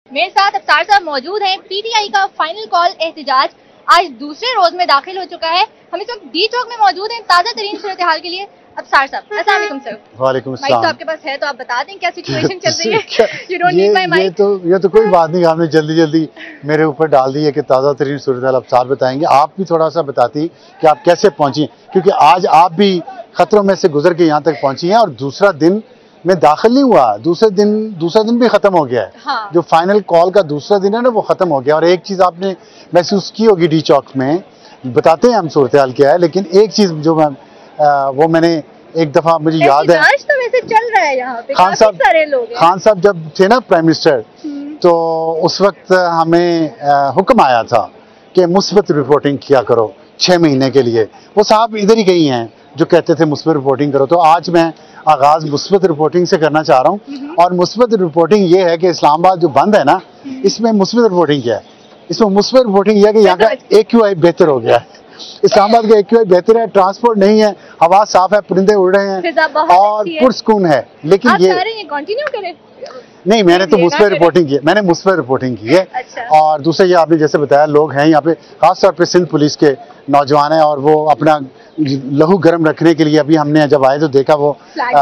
मेरे साथ अफसार साहब मौजूद हैं। पीटीआई का फाइनल कॉल एहतजाज आज दूसरे रोज में दाखिल हो चुका है। हम इस वक्त डी चौक में मौजूद हैं ताजा तरीन सूरत हाल के लिए। अफसार साहब अस्सलाम वालेकुम सर। वालेकुम माइक तो अस्सलाम। आपके पास है तो आप बता दें क्या सिचुएशन चल रही है। You don't need my mic. ये तो कोई बात नहीं, आपने जल्दी जल्दी मेरे ऊपर डाल दी है कि ताज़ा तरीन सूरत हाल अफसार बताएंगे। आप भी थोड़ा सा बताती कि आप कैसे पहुंची, क्योंकि आज आप भी खतरों में से गुजर के यहाँ तक पहुंची हैं और दूसरा दिन में दाखिल नहीं हुआ, दूसरा दिन भी खत्म हो गया है। हाँ। जो फाइनल कॉल का दूसरा दिन है ना, वो खत्म हो गया। और एक चीज आपने महसूस की होगी डी चौक में, बताते हैं हम सूरत हाल क्या है, लेकिन एक चीज जो वो मैंने एक दफा मुझे याद है, तो वैसे चल रहा है यहाँ पे, खान साहब सारे लोग हैं। खान साहब जब थे ना प्राइम मिनिस्टर, तो उस वक्त हमें हुक्म आया था कि मुस्बत रिपोर्टिंग किया करो 6 महीने के लिए। वो साहब इधर ही गई हैं जो कहते थे मुस्बत रिपोर्टिंग करो। तो आज मैं आगाज मुस्बत रिपोर्टिंग से करना चाह रहा हूँ। और मुस्बत रिपोर्टिंग ये है कि इस्लामाबाद जो बंद है ना, इसमें मुस्बत रिपोर्टिंग क्या है? इसमें मुस्बत रिपोर्टिंग यह है कि यहाँ का AQI बेहतर हो गया है। इस्लामाबाद का AQI बेहतर है, ट्रांसपोर्ट नहीं है, हवा साफ है, परिंदे उड़ रहे हैं और पुरसकून है। लेकिन ये कंटिन्यू करें। नहीं, मैंने तो मुस्बत रिपोर्टिंग की है, मैंने मुस्बत रिपोर्टिंग की है। अच्छा। और दूसरा ये आपने जैसे बताया, लोग हैं यहाँ पे खासतौर पे सिंध पुलिस के नौजवान हैं और वो अपना लहू गर्म रखने के लिए, अभी हमने जब आए तो देखा वो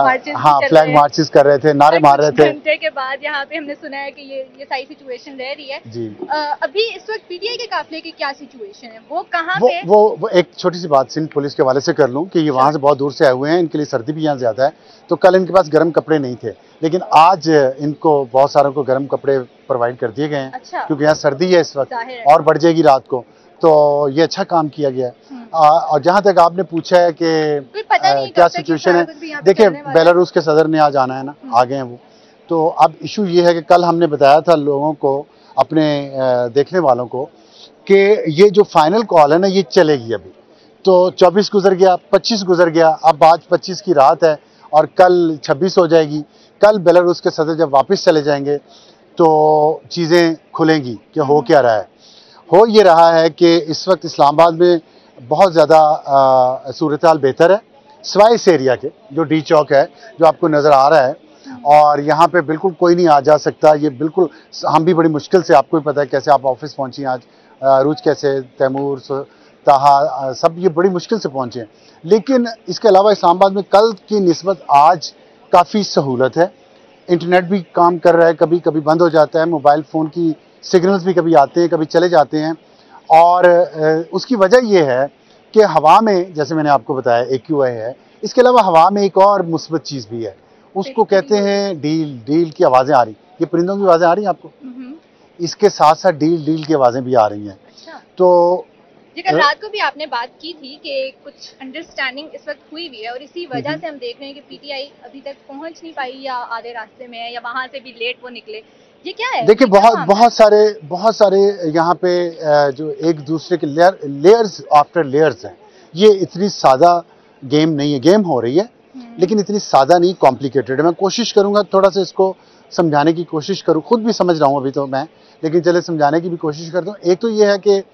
फ्लैग मार्चेस कर रहे थे, नारे मार रहे थे। घंटे के बाद यहाँ पे हमने सुना है कि ये सारी सिचुएशन रह रही है जी। अभी इस वक्त पीटीआई के काफिले की क्या सिचुएशन है, वो कहाँ पे? वो एक छोटी सी बात सिंध पुलिस के हवाले से कर लूँ कि ये वहाँ से बहुत दूर से आए हुए हैं, इनके लिए सर्दी भी यहाँ ज्यादा है, तो कल इनके पास गर्म कपड़े नहीं थे, लेकिन आज इनको बहुत सारों को गर्म कपड़े प्रोवाइड कर दिए गए हैं। अच्छा। क्योंकि यहाँ सर्दी है इस वक्त और बढ़ जाएगी रात को, तो ये अच्छा काम किया गया है। और जहाँ तक आपने पूछा है कि क्या सिचुएशन है, देखिए बेलारूस के सदर ने आज आना है ना, आ गए हैं वो। तो अब इशू ये है कि कल हमने बताया था लोगों को, अपने देखने वालों को, कि ये जो फाइनल कॉल है ना, ये चलेगी अभी। तो 24 गुजर गया, 25 गुजर गया, अब आज 25 की रात है और कल 26 हो जाएगी। कल बेलारूस के सदर जब वापस चले जाएंगे तो चीज़ें खुलेंगी कि हो क्या रहा है। हो ये रहा है कि इस वक्त इस्लामाबाद में बहुत ज़्यादा सूरत हाल बेहतर है, सिवाय इस एरिया के जो डी चौक है जो आपको नज़र आ रहा है, और यहाँ पे बिल्कुल कोई नहीं आ जा सकता। ये बिल्कुल हम भी बड़ी मुश्किल से, आपको भी पता है कैसे आप ऑफिस पहुँची आज, रूज कैसे, तैमूर, ताहा, सब ये बड़ी मुश्किल से पहुँचे। लेकिन इसके अलावा इस्लामाबाद में कल की निस्बत आज काफ़ी सहूलत है। इंटरनेट भी काम कर रहा है, कभी कभी बंद हो जाता है, मोबाइल फ़ोन की सिग्नल्स भी कभी आते हैं कभी चले जाते हैं। और उसकी वजह यह है कि हवा में, जैसे मैंने आपको बताया AQI है, इसके अलावा हवा में एक और मुस्बत चीज़ भी है, उसको कहते हैं डील की आवाज़ें आ रही। ये परिंदों की आवाज़ें आ रही हैं आपको, इसके साथ साथ डील की आवाज़ें भी आ रही हैं। अच्छा। तो कल रात को भी आपने बात की थी कि कुछ अंडरस्टैंडिंग इस वक्त हुई हुई है और इसी वजह से हम देख रहे हैं कि पीटीआई अभी तक पहुंच नहीं पाई, या आधे रास्ते में है, या वहां से भी लेट वो निकले। ये क्या है? देखिए बहुत सारे यहाँ पे जो एक दूसरे के लेयर्स आफ्टर लेयर्स हैं। ये इतनी सादा गेम नहीं है, गेम हो रही है लेकिन इतनी सादा नहीं, कॉम्प्लिकेटेड है। मैं कोशिश करूंगा थोड़ा सा इसको समझाने की कोशिश करूँ, खुद भी समझ रहा हूँ अभी तो मैं, लेकिन चले समझाने की भी कोशिश करता हूँ। एक तो ये है कि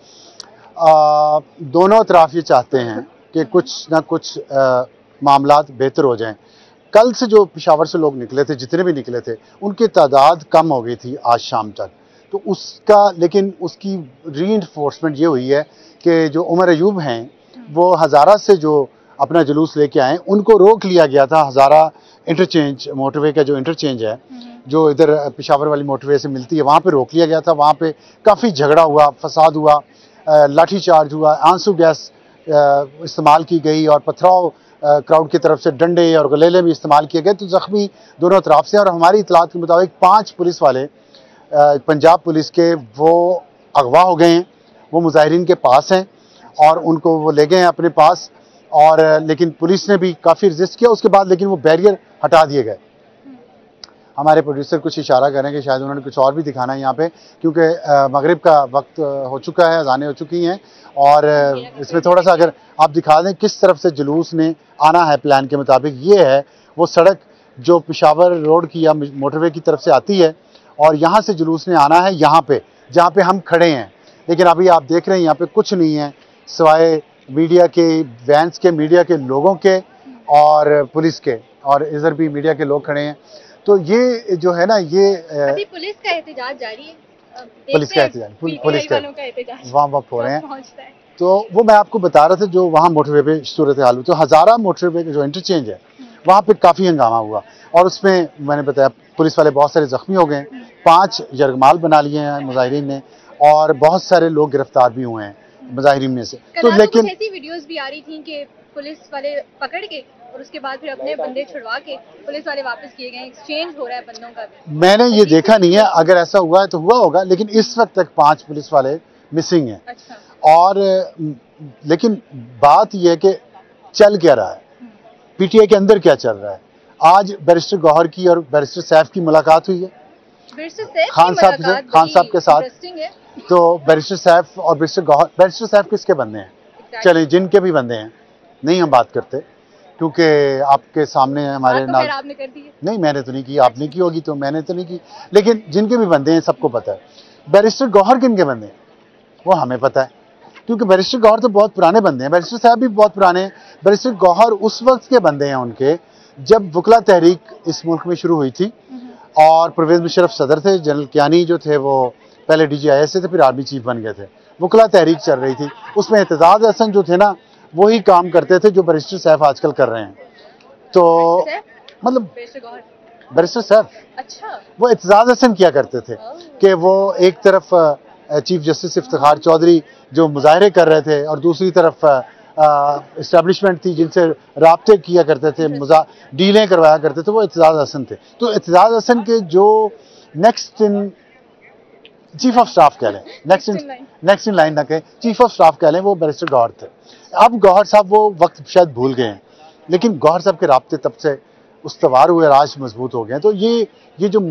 दोनों तरफ ये चाहते हैं कि कुछ ना कुछ मामलात बेहतर हो जाएं। कल से जो पेशावर से लोग निकले थे, जितने भी निकले थे, उनकी तादाद कम हो गई थी आज शाम तक, तो उसका, लेकिन उसकी रीइंफोर्समेंट ये हुई है कि जो उमर अयूब हैं वो हज़ारा से जो अपना जुलूस लेके आए, उनको रोक लिया गया था। हज़ारा इंटरचेंज, मोटरवे का जो इंटरचेंज है जो इधर पेशावर वाली मोटरवे से मिलती है, वहाँ पे रोक लिया गया था। वहाँ पे काफ़ी झगड़ा हुआ, फसाद हुआ, लाठीचार्ज हुआ, आंसू गैस इस्तेमाल की गई और पथराव क्राउड की तरफ से, डंडे और गलेले भी इस्तेमाल किए गए, तो जख्मी दोनों तरफ से। और हमारी इतलात के मुताबिक 5 पुलिस वाले पंजाब पुलिस के वो अगवा हो गए हैं, वो मुजाहिरीन के पास हैं और उनको वो ले गए हैं अपने पास। और लेकिन पुलिस ने भी काफ़ी रजिस्ट किया उसके बाद, लेकिन वो बैरियर हटा दिए गए। हमारे प्रोड्यूसर कुछ इशारा करें कि शायद उन्होंने कुछ और भी दिखाना है यहाँ पे, क्योंकि मगरिब का वक्त हो चुका है, अज़ानें हो चुकी हैं। और इसमें थोड़ा सा अगर आप दिखा दें किस तरफ से जुलूस ने आना है प्लान के मुताबिक। ये है वो सड़क जो पेशावर रोड की या मोटरवे की तरफ से आती है, और यहाँ से जुलूस ने आना है यहाँ पे जहाँ पे हम खड़े हैं। लेकिन अभी आप देख रहे हैं यहाँ पे कुछ नहीं है सिवाय मीडिया के वैन्स के, मीडिया के लोगों के और पुलिस के, और इधर भी मीडिया के लोग खड़े हैं। तो ये जो है ना ये अभी पुलिस का एहतजाज जारी है। पुलिस का एहतजाज पुलिस का एहतजाज वहाँ हो रहे हैं। पहुंचता है। तो वो मैं आपको बता रहा था जो वहाँ मोटरवे पे सूरत हाल हुई, तो हज़ारा मोटरवे का जो इंटरचेंज है वहाँ पे काफ़ी हंगामा हुआ और उसमें मैंने बताया पुलिस वाले बहुत सारे जख्मी हो गए, 5 यरगमाल बना लिए हैं मुजाहिरीन ने और बहुत सारे लोग गिरफ्तार भी हुए हैं मुजाहिरीन में से। तो लेकिन ऐसी वीडियोस भी आ रही थी कि पुलिस वाले पकड़ के और उसके बाद फिर अपने बंदे छुड़वा के पुलिस वाले वापस किए गए, एक्सचेंज हो रहा है बंदों का भी। मैंने ये देखा नहीं है, अगर ऐसा हुआ है तो हुआ होगा, लेकिन इस वक्त तक 5 पुलिस वाले मिसिंग हैं। अच्छा। और लेकिन बात यह है कि चल क्या रहा है, पीटीआई के अंदर क्या चल रहा है। आज बैरिस्टर गौहर की और बैरिस्टर सैफ की मुलाकात हुई है खान साहब के साथ। तो बैरिस्टर सैफ और बैरिस्टर गौहर, बैरिस्टर सैफ किसके बंदे हैं? चले जिनके भी बंदे हैं नहीं हम बात करते, क्योंकि आपके सामने हमारे नाम आपने कर दी। नहीं मैंने तो नहीं की, आपने की होगी तो मैंने तो नहीं की, लेकिन जिनके भी बंदे हैं सबको पता है। बैरिस्टर गौहर किनके बंदे हैं वो हमें पता है, क्योंकि बैरिस्टर गौहर तो बहुत पुराने बंदे हैं, बैरिस्टर साहब भी बहुत पुराने हैं। बैरिस्टर गौहर उस वक्त के बंदे हैं उनके जब वकला तहरीक इस मुल्क में शुरू हुई थी और परवेज मुशर्रफ सदर थे, जनरल कियानी जो थे वो पहले DGIS से थे, फिर आर्मी चीफ बन गए थे। वकला तहरीक चल रही थी, उसमें एतजाज हसन जो थे ना वही काम करते थे जो बैरिस्टर सैफ आजकल कर रहे हैं। तो मतलब बैरिस्टर सैफ अच्छा वो एतजाज हसन किया करते थे कि वो एक तरफ चीफ जस्टिस इफ्तिखार चौधरी जो मुजाहरे कर रहे थे और दूसरी तरफ इस्टेब्लिशमेंट थी जिनसे राब्ते किया करते थे, डीलें करवाया करते थे, वो एतजाज हसन थे। तो एतजाज हसन के जो next in chief of staff कह लें, नेक्स्ट इन लाइन ना कहें, चीफ ऑफ स्टाफ कह लें, वो बैरिस्टर गौहर थे। अब गौहर साहब वो वक्त शायद भूल गए हैं, लेकिन गौहर साहब के राब्ते तब से उस्तवार हुए, राज मजबूत हो गए हैं। तो ये जो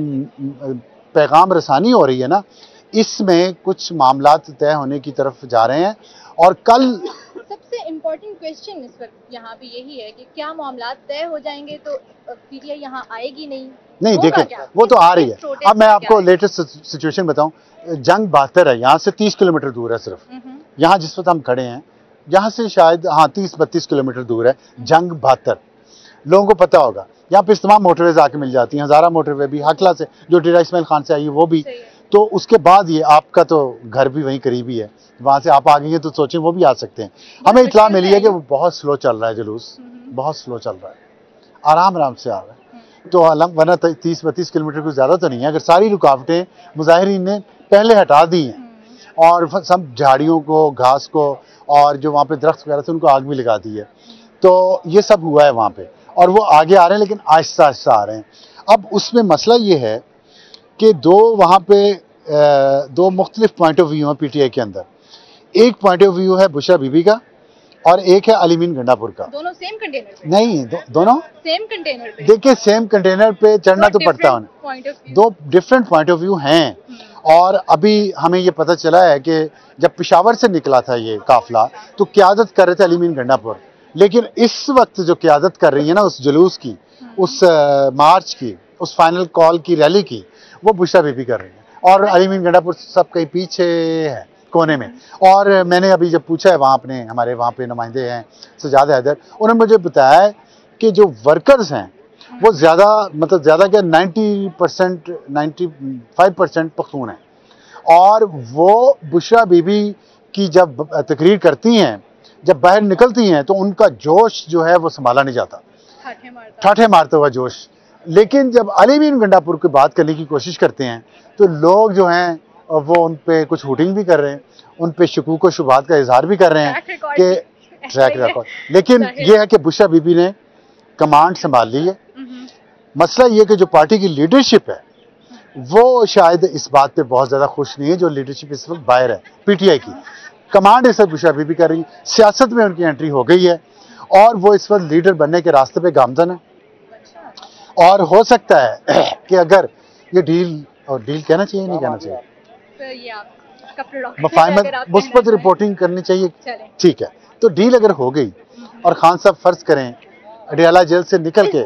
पैगाम रसानी हो रही है ना, इसमें कुछ मामलात तय होने की तरफ जा रहे हैं। और कल सबसे इम्पोर्टेंट क्वेश्चन इस वक्त यहाँ पे यही है कि क्या मामलात तय हो जाएंगे तो पीटीआई यहाँ आएगी नहीं देखिए वो तो आ रही है। अब मैं आपको लेटेस्ट सिचुएशन बताऊं, जंग 72 है, यहाँ से 30 किलोमीटर दूर है सिर्फ, यहाँ जिस वक्त हम खड़े हैं यहाँ से शायद 30-32 किलोमीटर दूर है जंग 72। लोगों को पता होगा यहाँ पे तमाम मोटरवेज आके मिल जाती हैं, हज़ारा मोटरवे भी, हकला से जो डेरा इस्माइल खान से आई है वो भी। तो उसके बाद ये आपका तो घर भी वहीं करीब ही है, वहाँ से आप आ गई हैं तो सोचें वो भी आ सकते हैं। हमें इत्तला मिली है कि वो बहुत स्लो चल रहा है, जुलूस बहुत स्लो चल रहा है, आराम से आ रहा है। तो वरना 30-32 किलोमीटर को ज़्यादा तो नहीं है। अगर सारी रुकावटें मुजाहिरीन ने पहले हटा दी हैं और सब झाड़ियों को, घास को और जो वहाँ पे दरख्त वगैरह थे उनको आग भी लगा दी है, तो ये सब हुआ है वहाँ पे और वो आगे आ रहे हैं, लेकिन आहिस्ता आहिस्ता आ रहे हैं। अब उसमें मसला ये है कि वहाँ पे दो मुख्तलिफ पॉइंट ऑफ व्यू हैं पीटीआई के अंदर। एक पॉइंट ऑफ व्यू है बुशरा बीबी का और एक है अलीमीन गंडापुर का। दोनों सेम कंटेनर पे? नहीं, दोनों सेम कंटेनर पे। देखिए सेम कंटेनर पे चढ़ना तो पड़ता है, दो डिफरेंट पॉइंट ऑफ व्यू हैं। और अभी हमें ये पता चला है कि जब पेशावर से निकला था ये काफिला तो क़यादत कर रहे थे अलीमीन गंडापुर, लेकिन इस वक्त जो क़यादत कर रही है ना उस जुलूस की, उस मार्च की, उस फाइनल कॉल की रैली की, वो बुशरा बीबी कर रही है और अलीमीन गंडापुर सब कहीं पीछे है कोने में। और मैंने अभी जब पूछा है वहाँ अपने हमारे वहाँ पे नुमाइंदे हैं सजाद हैदर, उन्होंने मुझे बताया कि जो वर्कर्स हैं वो ज़्यादा क्या 90% 95% पख्तून हैं और वो बुशरा बीबी की जब तकरीर करती हैं, जब बाहर निकलती हैं तो उनका जोश जो है वो संभाला नहीं जाता, ठाठे मारता हुआ जोश। लेकिन जब अलीमीन गंडापुर की बात करने की कोशिश करते हैं तो लोग जो हैं वो उन पे कुछ हुटिंग भी कर रहे हैं, उन पे शकूक व शुबात का इजहार भी कर रहे हैं कि ट्रैक रिकॉर्ड। लेकिन ये है कि बुशरा बीबी ने कमांड संभाल ली है। मसला ये कि जो पार्टी की लीडरशिप है वो शायद इस बात पे बहुत ज़्यादा खुश नहीं है, जो लीडरशिप इस वक्त बाहर है पीटीआई की। कमांड इस वक्त बुशरा बीबी कर रही है, सियासत में उनकी एंट्री हो गई है और वो इस वक्त लीडर बनने के रास्ते पे गामजन है। और हो सकता है कि अगर ये डील, और डील कहना चाहिए नहीं कहना चाहिए, मुस्बत रिपोर्टिंग करनी चाहिए, ठीक है, तो डील अगर हो गई और खान साहब फर्ज करें अडियाला जेल से निकल के,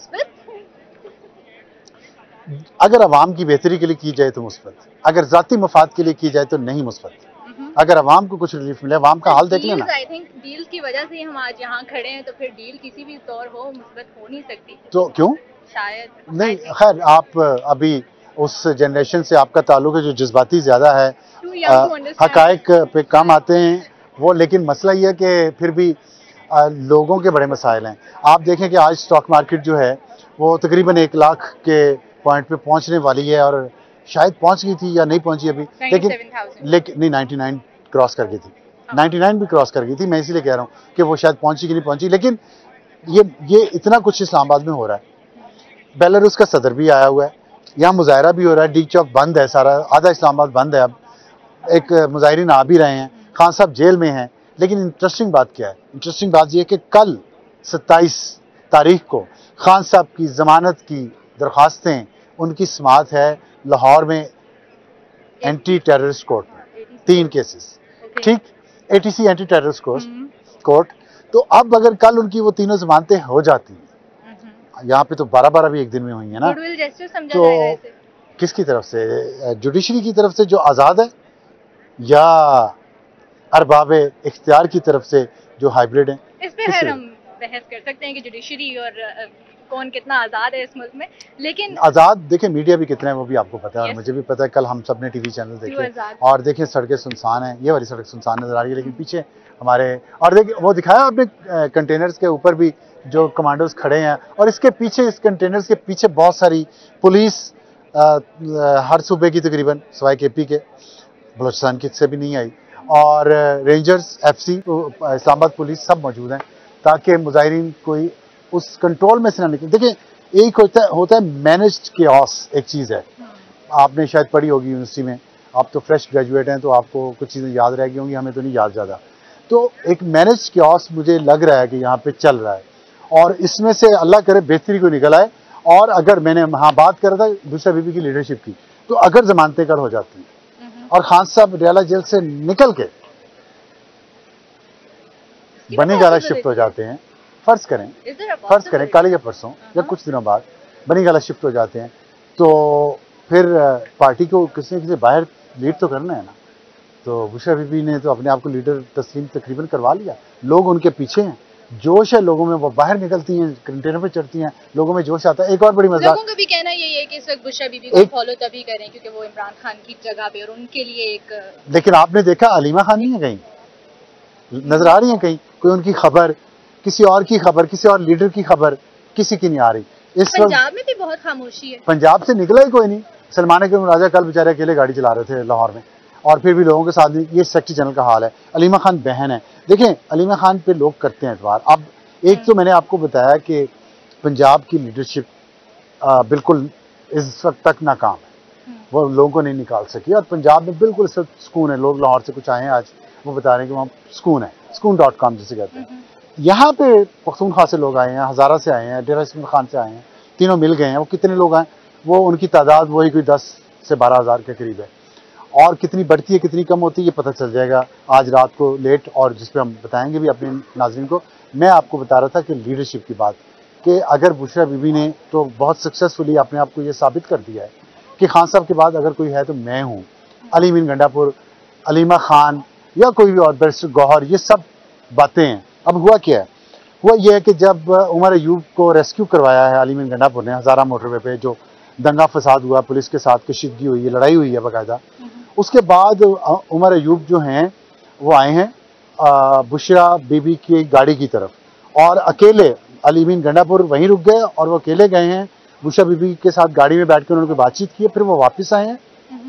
अगर अवाम की बेहतरी के लिए की जाए तो मुस्बत, अगर जाती मफाद के लिए की जाए तो नहीं मुस्बत। अगर अवाम को कुछ रिलीफ मिले, अवाम का हाल देख लेना। आई थिंक डील की वजह से हम आज यहाँ खड़े हैं, तो फिर डील किसी भी तौर हो मुस्बत हो नहीं सकती। तो क्यों? शायद नहीं, खैर आप अभी उस जनरेशन से आपका ताल्लुक है जो जज्बाती ज़्यादा है, Too young to understand. हकायक पे कम आते हैं वो, लेकिन मसला ये है कि फिर भी लोगों के बड़े मसाइल हैं। आप देखें कि आज स्टॉक मार्केट जो है वो तकरीबन 1 लाख के पॉइंट पे पहुंचने वाली है, और शायद पहुंच गई थी या नहीं पहुंची अभी, 97,000. लेकिन नहीं, 99 क्रॉस कर गई थी, 99 भी क्रॉस कर गई थी। मैं इसीलिए कह रहा हूँ कि वो शायद पहुंची कि नहीं पहुंची, लेकिन ये इतना कुछ इस्लामाबाद में हो रहा है। बेलारूस का सदर भी आया हुआ है, यहाँ मुजाहरा भी हो रहा है, डी चौक बंद है, सारा आधा इस्लामाबाद बंद है। अब एक मुजाहिरीन आ भी रहे हैं, खान साहब जेल में हैं। लेकिन इंटरेस्टिंग बात क्या है? इंटरेस्टिंग बात यह है कि कल 27 तारीख को खान साहब की जमानत की दरख्वास्तें, उनकी समाअत है लाहौर में एंटी टेररिस्ट कोर्ट में, 3 केसेस, ठीक, ATC एंटी टेररिस्ट कोर्ट। तो अब अगर कल उनकी वो तीनों जमानतें हो जाती, यहाँ पे तो 12-12 भी एक दिन में हुई है ना, तो किसकी तरफ से? जुडिशरी की तरफ से जो आज़ाद है, या अरबाब इख्तियार की तरफ से जो हाइब्रिड है? इस पे खैर हम बहस कर सकते हैं कि जुडिशरी और कौन कितना आज़ाद है इस मुल्क में, लेकिन आज़ाद देखें, मीडिया भी कितना है वो भी आपको पता है, और मुझे भी पता है। कल हम सब ने टीवी चैनल देखे और देखें सड़कें सुनसान हैं, ये वाली सड़क सुनसान नजर आ रही है, लेकिन पीछे हमारे, और देखिए वो दिखाया आपने कंटेनर्स के ऊपर भी जो कमांडोज खड़े हैं, और इसके पीछे, इस कंटेनर्स के पीछे बहुत सारी पुलिस, हर सूबे की तकरीबन सवाए KP के, बलोचिस्तान की से भी नहीं आई, और रेंजर्स, FC, इस्लामाबाद पुलिस सब मौजूद हैं, ताकि मुजाहिरीन कोई उस कंट्रोल में से ना निकले। देखिए एक होता है मैनेज्ड केओस, एक चीज़ है, आपने शायद पढ़ी होगी यूनिवर्सिटी में, आप तो फ्रेश ग्रेजुएट हैं तो आपको कुछ चीज़ें याद रह गई होंगी, हमें तो नहीं याद ज़्यादा। तो एक मैनेज्ड केओस मुझे लग रहा है कि यहाँ पे चल रहा है, और इसमें से अल्लाह करे बेहतरी को निकल आए। और अगर मैंने हाँ बात कर रहा था बुशरा बीबी की लीडरशिप की, तो अगर जमानतें कल हो जाती हैं और खान साहब रियाला जेल से निकल के बनी गाला शिफ्ट हो जाते हैं, फर्ज करें कल या परसों या कुछ दिनों बाद बनी गाला शिफ्ट हो जाते हैं, तो फिर पार्टी को किसी न किसी बाहर लीड तो करना है ना। तो बुशरा बीबी ने तो अपने आप को लीडर तस्लीम तकरीबन करवा लिया, लोग उनके पीछे हैं, जोश है लोगों में, वो बाहर निकलती हैं, कंटेनर पे चढ़ती हैं, लोगों में जोश आता है। एक और बड़ी मजा, लोगों का भी कहना यही है कि इस वक्त बुशरा बीबी को फॉलो तभी करें क्योंकि वो इमरान खान की जगह पे, और उनके लिए एक, लेकिन आपने देखा अलीमा खान नहीं है कहीं नजर आ रही है, कहीं कोई उनकी खबर, किसी और की खबर, किसी और लीडर की खबर किसी की नहीं आ रही। इस पंजाब में भी बहुत खामोशी है, पंजाब से निकला ही कोई नहीं। सलमान के राजा कल बेचारे अकेले गाड़ी चला रहे थे लाहौर में, और फिर भी लोगों के साथ ये सेक्रेटरी जनरल का हाल है। अलीमा खान बहन है, देखें अलीमा खान पे लोग करते हैं एतबार। अब एक तो मैंने आपको बताया कि पंजाब की लीडरशिप बिल्कुल इस वक्त तक नाकाम है, वो लोगों को नहीं निकाल सकी, और पंजाब में बिल्कुल इस वक्त सुकून है। लोग लाहौर से कुछ आए हैं आज, वो बता रहे हैं कि वहाँ सुकून है, सुकून.com जिसे कहते हैं। यहाँ पे पख्तूनख्वा से लोग आए हैं, हज़ारा से आए हैं, डेरा इस्माइल खान से आए हैं, तीनों मिल गए हैं। वो कितने लोग आए, वो उनकी तादाद वही कोई 10 से 12 हज़ार के करीब है, और कितनी बढ़ती है कितनी कम होती है ये पता चल जाएगा आज रात को लेट, और जिस पे हम बताएंगे भी अपने नाज़रीन को। मैं आपको बता रहा था कि लीडरशिप की बात, कि अगर बुशरा बीबी ने तो बहुत सक्सेसफुली अपने आप को ये साबित कर दिया है कि खान साहब के बाद अगर कोई है तो मैं हूँ। अली मीन गंडापुर, अलीमा खान या कोई भी और, बैरिस्टर गौहर, ये सब बातें हैं। अब हुआ क्या है, हुआ ये है कि जब उमर अयूब को रेस्क्यू करवाया है अली मीन गंडापुर ने, हज़ारा मोटरवे पे जो दंगा फसाद हुआ, पुलिस के साथ कशीदगी हुई है, लड़ाई हुई है बाकायदा, उसके बाद उमर अयूब जो हैं वो आए हैं बुशरा बीबी की गाड़ी की तरफ, और अकेले अली मीन गंडापुर वहीं रुक गए, और वो अकेले गए हैं बुशरा बीबी के साथ गाड़ी में बैठ कर उन्होंने बातचीत की है। फिर वो वापस आए हैं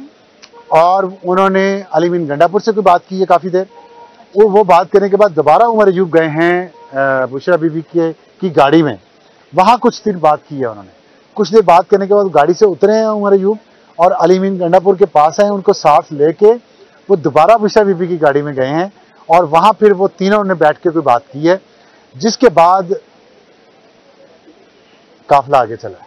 और उन्होंने अली मीन गंडापुर से कोई बात की है काफ़ी देर। वो बात करने के बाद दोबारा उमर अयूब गए हैं बुशरा बीबी की गाड़ी में, वहाँ कुछ देर बात की है उन्होंने। कुछ देर बात करने के बाद गाड़ी से उतरे हैं उमर अयूब और अली मीन गंडापुर के पास आए, उनको साथ लेके वो दोबारा बुशरा बीबी की गाड़ी में गए हैं, और वहाँ फिर वो तीनों ने बैठ के कोई बात की है, जिसके बाद काफिला आगे चला।